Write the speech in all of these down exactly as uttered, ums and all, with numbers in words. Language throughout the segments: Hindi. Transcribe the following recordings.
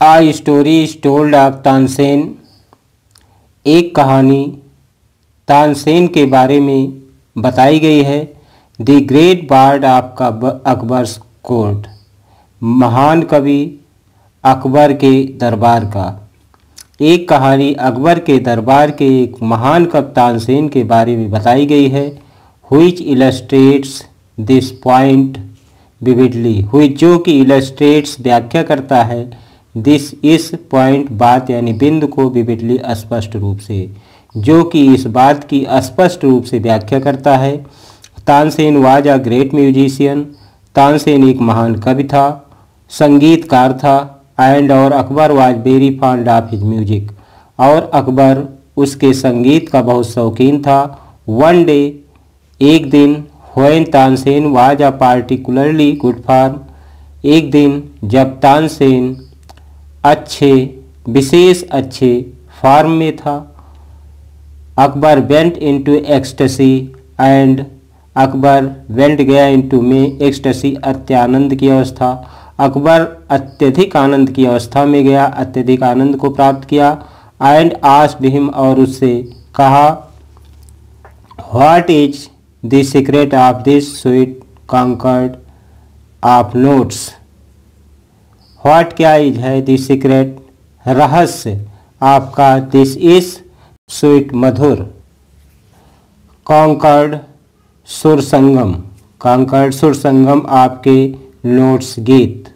Uh story is told of Tansen. एक कहानी तानसेन के बारे में बताई गई है। The great bard of Akbar's court, महान कवि अकबर के दरबार का। एक कहानी अकबर के दरबार के एक महान कवि तानसेन के बारे में बताई गई है। Which illustrates this point vividly, which जो कि इलस्ट्रेट्स व्याख्या करता है, दिस इस पॉइंट बात यानी बिंदु को विविडली स्पष्ट रूप से, जो कि इस बात की स्पष्ट रूप से व्याख्या करता है। Tansen was a great musician, Tansen एक महान कवि था, संगीतकार था। एंड और Akbar was very fond of his music, और अकबर उसके संगीत का बहुत शौकीन था। वन डे, एक दिन, when Tansen was a particularly good form, एक दिन जब तानसेन अच्छे विशेष अच्छे फार्म में था। Akbar went into ecstasy and Akbar went गया इनटू में एक्सटेसी अत्यानंद की अवस्था। अकबर अत्यधिक आनंद की अवस्था में गया, अत्यधिक आनंद को प्राप्त किया। एंड आस्क्ड हिम, और उससे कहा, what is the secret of this sweet concord of notes, what क्या इज है द सीक्रेट रहस्य आपका, दिस इज स्वीट मधुर, कॉन्कर्ड सुर संगम, कॉन्कर्ड सुर संगम आपके नोट्स गीत,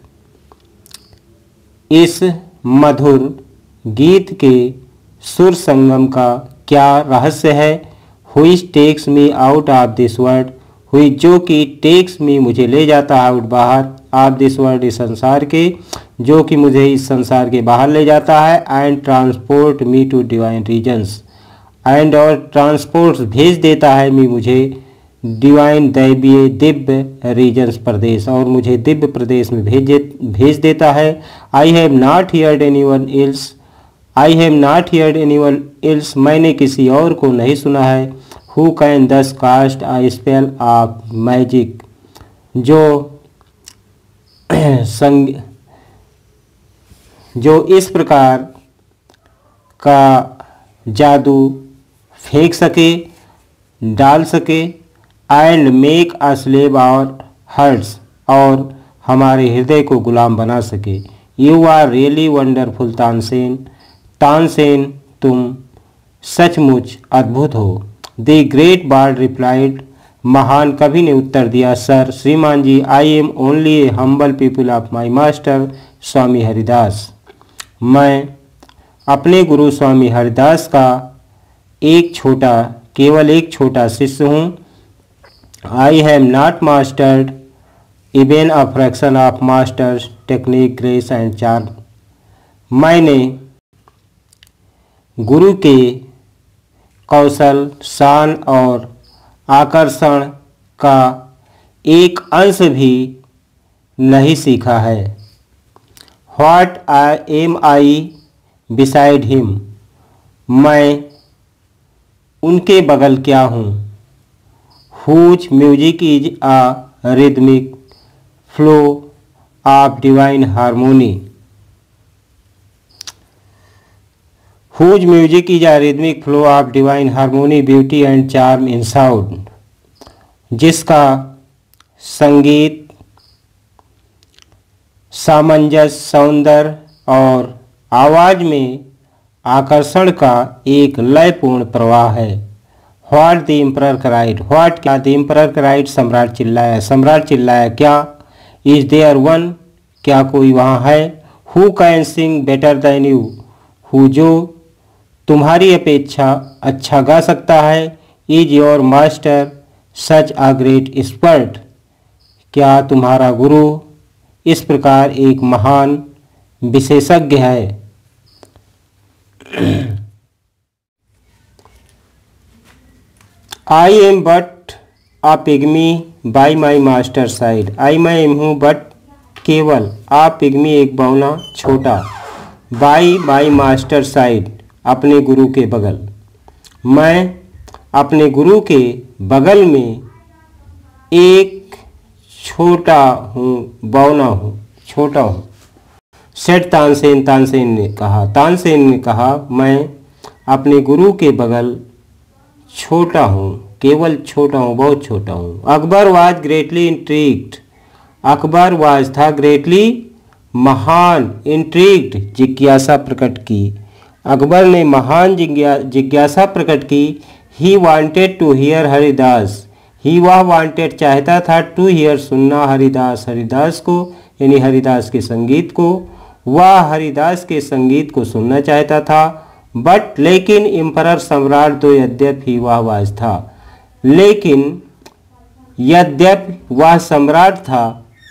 इस मधुर गीत के सुर संगम का क्या रहस्य है। Who takes me out of this world, who जो कि टेक्स मी मुझे ले जाता है आउट बाहर, ऑफ दिस वर्ल्ड इस संसार के, जो कि मुझे इस संसार के बाहर ले जाता है। And transport me to divine regions, and और ट्रांसपोर्ट भेज देता है मी मुझे डिवाइन दैवीय दिव्य रीजन्स प्रदेश, और मुझे दिव्य प्रदेश में भेज भेज देता है। I have not heard anyone else, I have not heard anyone else, मैंने किसी और को नहीं सुना है। Who can thus cast a spell of magic, जो संग जो इस प्रकार का जादू फेंक सके, डाल सके। And make a slave our hearts, और हमारे हृदय को गुलाम बना सके। You are really wonderful Tansen, Tansen तुम सचमुच अद्भुत हो। द ग्रेट बार्ड रिप्लाइड, महान कवि ने उत्तर दिया, सर श्रीमान जी, I am only a humble pupil of my master Swami Haridas, मैं अपने गुरु स्वामी हरिदास का एक छोटा केवल एक छोटा शिष्य हूँ। I have not mastered even a fraction of master's technique grace and charm, मैंने गुरु के कौशल, शान और आकर्षण का एक अंश भी नहीं सीखा है। What I am I beside him, मैं उनके बगल क्या हूँ। Whose music is a rhythmic flow of divine harmony, whose music is a rhythmic flow of divine harmony beauty and charm in sound, जिसका संगीत सामंजस्य, सौंदर्य और आवाज में आकर्षण का एक लयपूर्ण प्रवाह है। What the emperor cried, what क्या द एम्परर क्राइड, सम्राट चिल्लाया, सम्राट चिल्लाया, क्या। इज देयर वन, क्या कोई वहाँ है। Who can sing better than you, who जो तुम्हारी अपेक्षा अच्छा गा सकता है। Is your master such a great expert, क्या तुम्हारा गुरु इस प्रकार एक महान विशेषज्ञ है। I am but a pygmy by my master side, I मैं हूँ बट केवल, आ पिग्मी एक बौना छोटा, बाई माई मास्टर साइड अपने गुरु के बगल, मैं अपने गुरु के बगल में एक छोटा हूँ, बौना हूँ, छोटा हूँ। सेठ तानसेन, तानसेन ने कहा, तानसेन ने कहा मैं अपने गुरु के बगल छोटा हूँ, केवल छोटा हूँ, बहुत छोटा हूँ। Akbar was greatly intrigued, Akbar was था ग्रेटली महान, इंट्रीग्ड जिज्ञासा प्रकट की, अकबर ने महान जिज्ञासा प्रकट की। He wanted to hear Haridas, he वह वांटेड चाहता था, टू हियर सुनना, हरिदास हरिदास को यानी हरिदास के संगीत को, वह हरिदास के संगीत को सुनना चाहता था। बट लेकिन इम्परर सम्राट तो यद्यपि वह वाज था, लेकिन यद्यपि वह सम्राट था,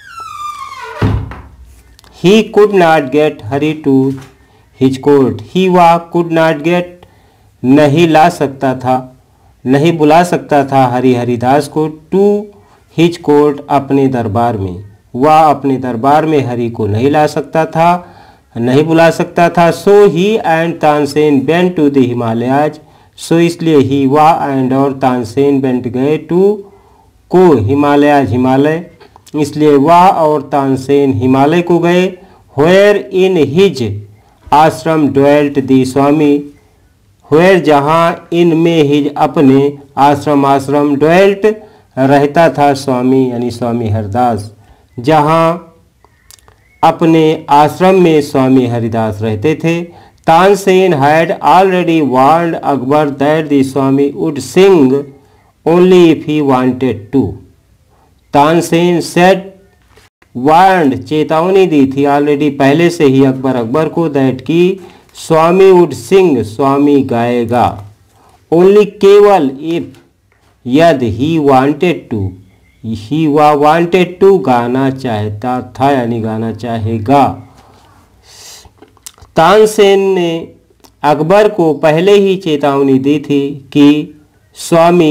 he could not get Hari to his court, he वह कुड नॉट गेट नहीं ला सकता था, नहीं बुला सकता था हरि हरिदास को, टू हिज कोर्ट अपने दरबार में, वह अपने दरबार में हरि को नहीं ला सकता था, नहीं बुला सकता था। So he and Tansen went to the Himalayas, so इसलिए ही वह एंड और तानसेन वेंट गए टू को हिमालयाज हिमालय, इसलिए वह और तानसेन हिमालय को गए। Where in his ashram dwelt the Swami, where जहाँ इनमें हिज अपने आश्रम आश्रम ड्वेल्ट रहता था स्वामी यानी स्वामी हरिदास, जहाँ अपने आश्रम में स्वामी हरिदास रहते थे। Tansen had already warned Akbar that the Swami would sing only if he wanted to, Tansen said warned चेतावनी दी थी ऑलरेडी पहले से ही अकबर अकबर को, दैट की स्वामी वुड सिंग स्वामी गाएगा, ओनली केवल इफ यदि ही वांटेड टू, ही वा वांटेड टू गाना चाहता था यानी गाना चाहेगा। तानसेन ने अकबर को पहले ही चेतावनी दी थी कि स्वामी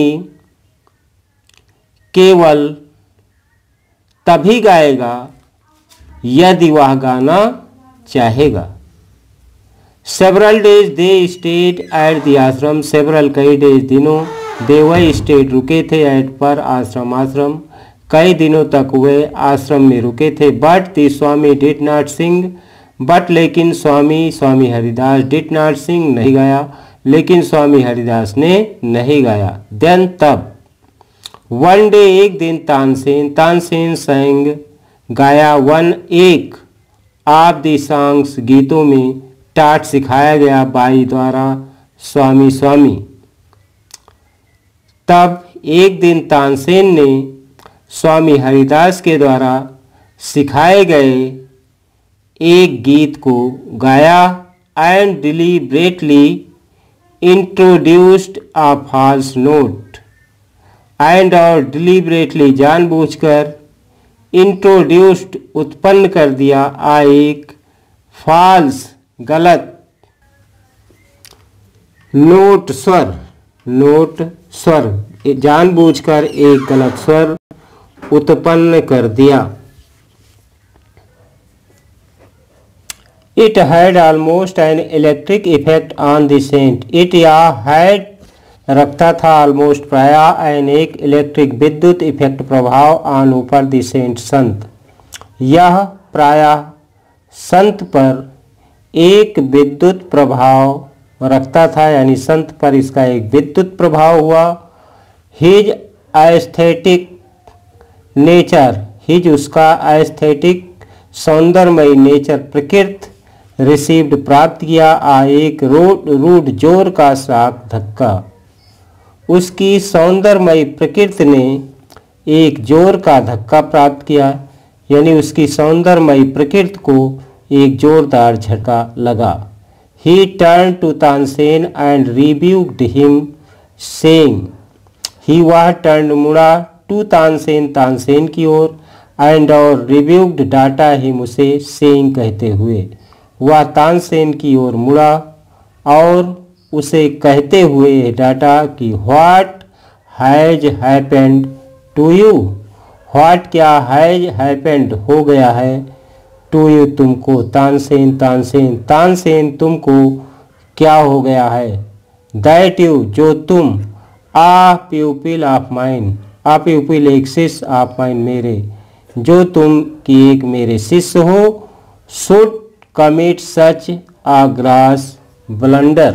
केवल तभी गाएगा यदि वह गाना चाहेगा। Several days they stayed at the ashram, several कई डेज दिनों, दे वही स्टेड रुके थे, एट पर आश्रम आश्रम, कई दिनों तक वे आश्रम में रुके थे। But the Swami did not sing, but लेकिन Swami Swami Haridas did not sing नहीं गाया, लेकिन स्वामी हरिदास ने नहीं गाया। देन तब वन डे एक दिन तानसेन तानसेन संग गाया, वन एक ऑफ द सॉन्ग्स गीतों में, टाट सिखाया गया बाई द्वारा स्वामी स्वामी। तब एक दिन तानसेन ने स्वामी हरिदास के द्वारा सिखाए गए एक गीत को गाया, and deliberately introduced a false note, and और डिलीबरेटली जानबूझकर, इंट्रोड्यूस्ड उत्पन्न कर दिया, आ एक फॉल्स गलत नोट स्वर, नोट स्वर जानबूझकर एक गलत स्वर उत्पन्न कर दिया। It had almost an electric effect on the saint, it या हैड रखता था ऑलमोस्ट प्रायः एन एक इलेक्ट्रिक विद्युत इफेक्ट प्रभाव ऑन ऊपर द सेंट संत, यह प्रायः संत पर एक विद्युत प्रभाव रखता था यानी संत पर इसका एक विद्युत प्रभाव हुआ। हिज एस्थेटिक नेचर, हिज उसका एस्थेटिक सौंदर्यमय नेचर प्रकृति रिसीव्ड प्राप्त किया, आ एक रूड रूड जोर का शाक धक्का, उसकी सौंदर्यमय प्रकृति ने एक जोर का धक्का प्राप्त किया यानी उसकी सौंदर्यमय प्रकृति को एक जोरदार झटका लगा। He turn to Tansen and rebuked him saying, he वह टर्न मुड़ा टू तानसेन तानसेन की ओर, एंड और रिब्यूक्ड डाटा हिम उसे सेइंग कहते हुए, वह तानसेन की ओर मुड़ा और उसे कहते हुए डाटा कि what has happened to you, what क्या हैज हैपेंड हो गया है, टू यू तुमको, तानसेन तानसेन तानसेन तुमको क्या हो गया है, दैट यू जो तुम, आ प्यूपिल ऑफ माइन, आ प्यूपिल एक शिष्य, ऑफ माइन मेरे, जो तुम कि एक मेरे शिष्य हो, should commit such a gross blunder?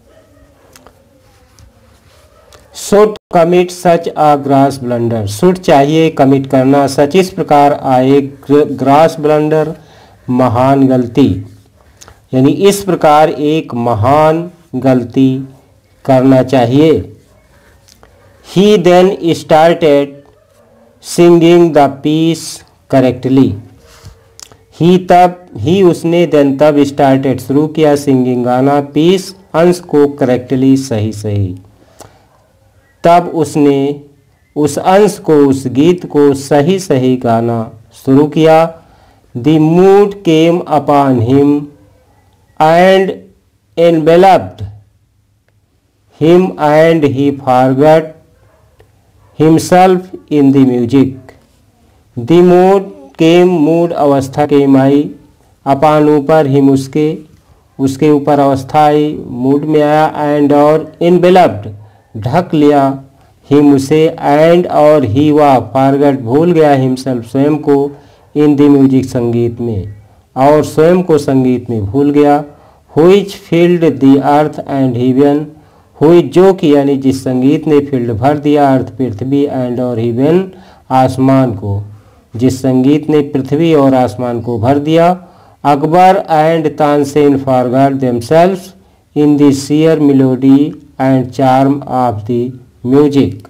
Should commit such a gross blunder. Should चाहिए commit करना, सच इस प्रकार आए gross blunder महान गलती, यानी इस प्रकार एक महान गलती करना चाहिए। He then started singing the piece correctly. He तब ही उसने then तब started शुरू किया singing गाना piece अंश को correctly सही सही। तब उसने उस अंश को उस गीत को सही सही गाना शुरू किया। The mood came upon him and enveloped him and he forgot himself in the music. The mood came mood अवस्था came आई, upon ऊपर him उसके उसके ऊपर अवस्था आई, मूड में आया, and और enveloped ढक लिया, him उसे, and और he वह forgot भूल गया himself स्वयं को, in the music संगीत में, और स्वयं को संगीत में भूल गया। which filled the earth and heaven, हुई जो कि यानी जिस संगीत ने फील्ड भर दिया अर्थ पृथ्वी एंड और heaven आसमान को, जिस संगीत ने पृथ्वी और आसमान को भर दिया। Akbar and Tansen forgot themselves in the sheer melody and charm of the music.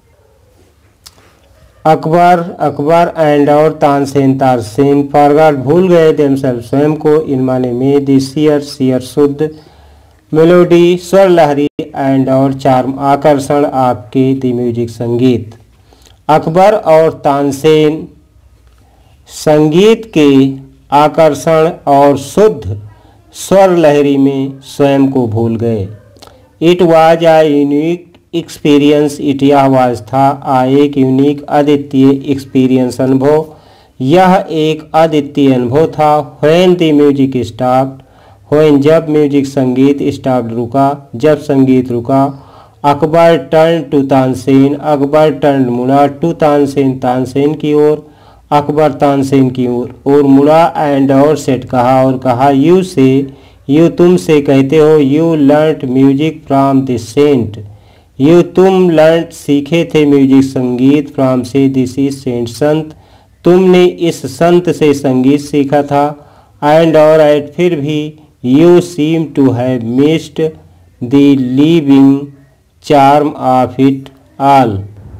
Akbar Akbar and और तानसेन तानसेन फॉरगॉट भूल गए देमसेल्व स्वयं को, इन माने में द शेयर शेयर शुद्ध, मेलोडी स्वर लहरी, एंड और चार्म आकर्षण आपके द म्यूजिक संगीत। अकबर और तानसेन संगीत के आकर्षण और शुद्ध स्वर लहरी में स्वयं को भूल गए। It was a unique experience, it यह आवाज था, आ एक यूनिक अद्वितीय एक्सपीरियंस अनुभव, यह एक अद्वितीय अनुभव था। When the music stopped, when जब म्यूजिक संगीत स्टॉप्ड रुका, जब संगीत रुका। Akbar turn to Tansen, Akbar turn मुड़ा, टू तानसेन तानसेन की ओर, अकबर तानसेन की ओर और मुड़ा, एंड और सेट कहा और कहा, यू से यू तुम से कहते हो, you learned music from the saint, you तुम लर्न सीखे थे म्यूजिक संगीत फ्रॉम से दिस इज सेंट संत, तुमने इस संत से संगीत सीखा था। एंड और एट फिर भी you seem to have missed the living charm of it all,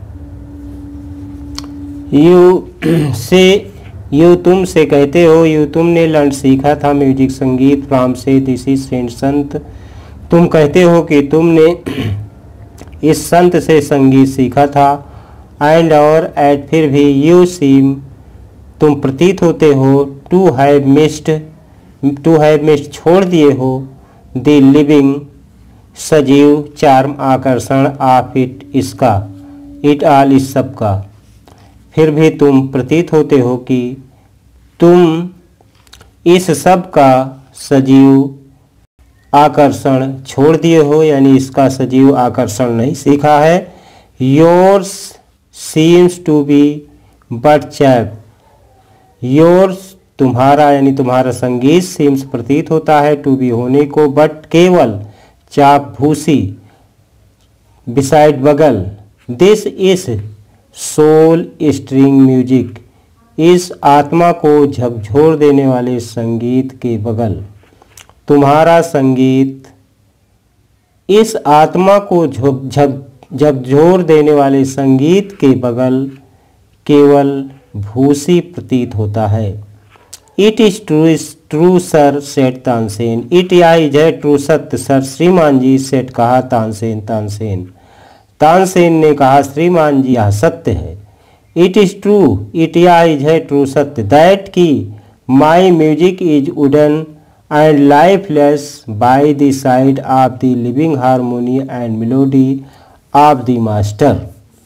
you से यू तुम से कहते हो, यू तुमने लर्न सीखा था म्यूजिक संगीत फ्रॉम से दिस इज सेंट संत, तुम कहते हो कि तुमने इस संत से संगीत सीखा था। एंड और एट फिर भी यू सीम तुम प्रतीत होते हो, to have missed to have missed छोड़ दिए हो, द लिविंग सजीव, चार्म आकर्षण, ऑफ इट इसका, इट ऑल इस सब का। फिर भी तुम प्रतीत होते हो कि तुम इस सब का सजीव आकर्षण छोड़ दिए हो, यानी इसका सजीव आकर्षण नहीं सीखा है। Yours seems to be but chaff, yours तुम्हारा यानी तुम्हारा संगीत, सीम्स प्रतीत होता है, टू बी होने को, बट केवल, चाप भूसी, बिसाइड बगल, this is soul string music, इस आत्मा को झकझोर देने वाले संगीत के बगल, तुम्हारा संगीत इस आत्मा को झक झकझोर देने वाले संगीत के बगल केवल भूसी प्रतीत होता है। It is true true sir said Tansen, it या इज है ट्रू सत्य सर श्रीमान जी, सेट कहा तानसेन तानसेन तानसेन ने कहा श्रीमान जी यह सत्य है। इट इज ट्रू इट या इज है ट्रू सत्य, दैट की my music is wooden and lifeless by the side of the living harmony and melody of the master.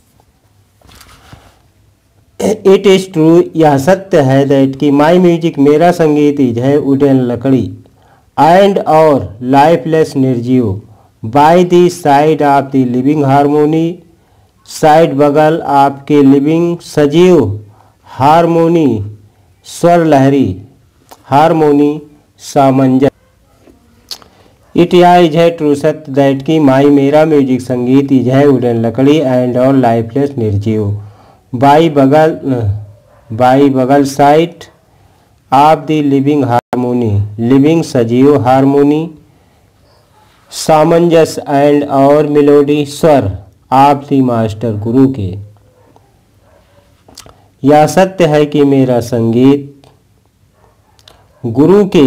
It is true यह सत्य है, दैट की माई म्यूजिक मेरा संगीत इज है वुडन लकड़ी, एंड और लाइफलेस निर्जीव, by the side of the living harmony side बगल आपके लिविंग सजीव, हारमोनी स्वर लहरी, हारमोनी सामंजस्य। इट या इज है ट्रू सत्य दैट की माई मेरा म्यूजिक संगीत इज है वुडन लकड़ी एंड और लाइफलेस निर्जीव। बाई बगल बाई बगल side of the living harmony living सजीव हारमोनी सामंजस्य एंड और मेलोडी स्वर आप दी मास्टर गुरु के। यह सत्य है कि मेरा संगीत गुरु के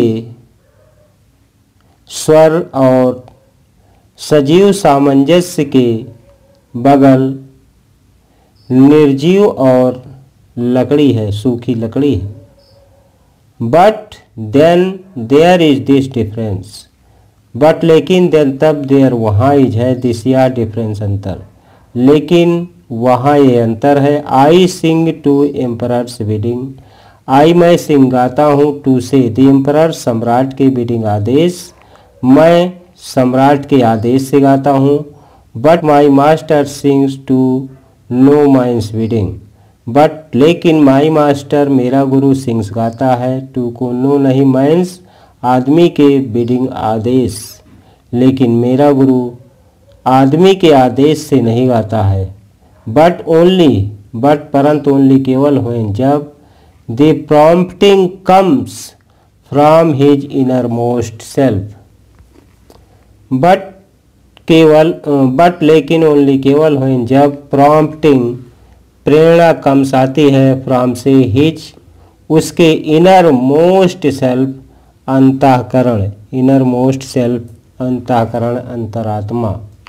स्वर और सजीव सामंजस्य के बगल निर्जीव और लकड़ी है, सूखी लकड़ी है। But then there is this difference but लेकिन देन तब देयर वहाँ इज है दिस या डिफरेंस अंतर, लेकिन वहाँ ये अंतर है। I sing to emperor's bidding I मैं सिंग गाता हूँ टू से द एम्परर सम्राट के बिडिंग आदेश, मैं सम्राट के आदेश से गाता हूँ। But my master sings to no man's bidding but लेकिन माई मास्टर मेरा गुरु सिंग्स गाता है टू को नो नहीं माइंस आदमी के बिडिंग आदेश, लेकिन मेरा गुरु आदमी के आदेश से नहीं गाता है। बट ओनली बट परंतु ओनली केवल हुए जब the prompting comes from his innermost self but केवल बट लेकिन ओनली केवल हुए जब प्रॉम्प्टिंग प्रेरणा कम्स आती है फ्रॉम से हिज उसके इनर मोस्ट सेल्फ अंतःकरण इनर मोस्ट सेल्फ अंतःकरण अंतरात्मा।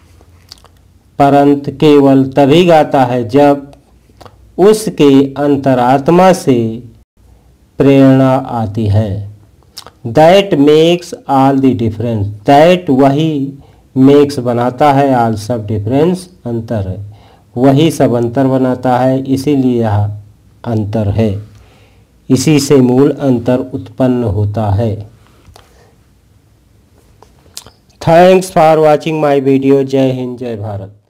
परंतु केवल तभी गाता है जब उसके अंतरात्मा से प्रेरणा आती है। That makes all the difference that वही मेक्स बनाता है ऑल सब डिफरेंस अंतर है, वही सब अंतर बनाता है, इसीलिए यह अंतर है, इसी से मूल अंतर उत्पन्न होता है। Thanks for watching my video. जय हिंद जय भारत।